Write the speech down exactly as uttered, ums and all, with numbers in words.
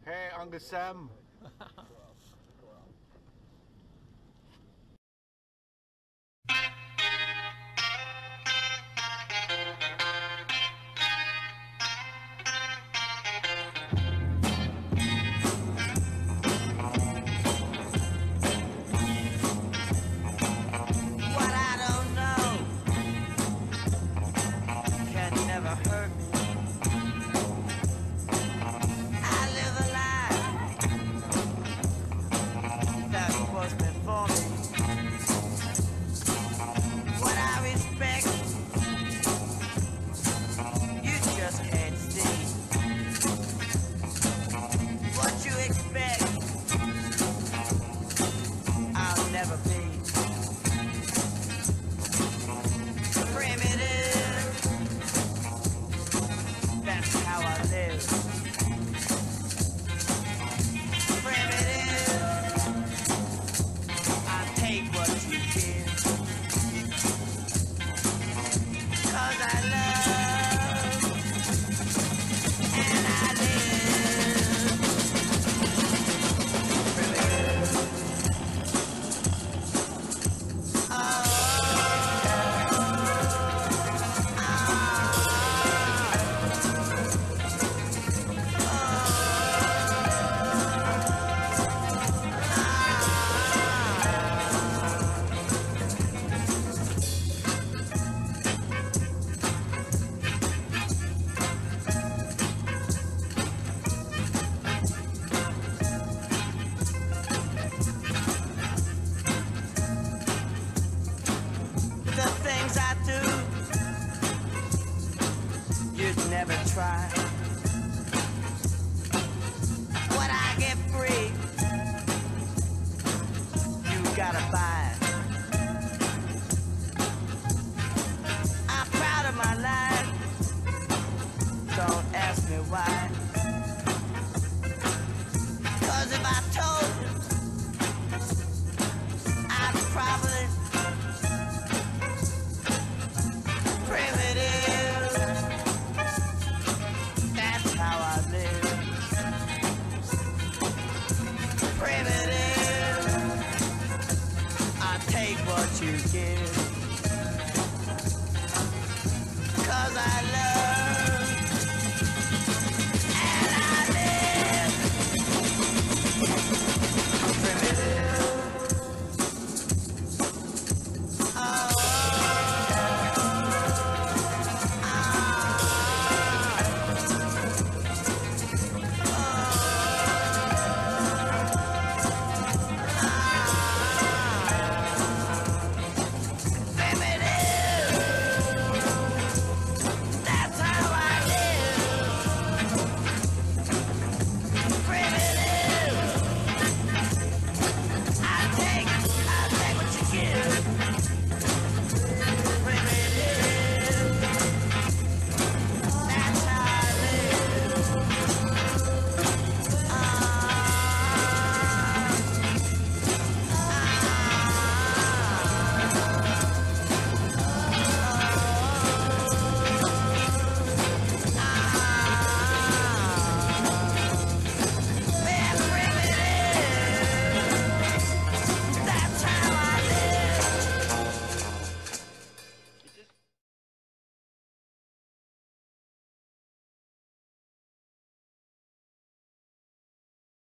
Hey, Uncle Sam. What I don't know can never hurt me. I live a life that was before me. What I respect, you just can't see. What you expect, I'll never be. Primitive, that's how I live. Primitive, I take what you give. 'Cause I love and I live. Primitive. Oh, the things I do, you'd never try. What I get free, you gotta buy. I'm proud of my life, don't ask me why.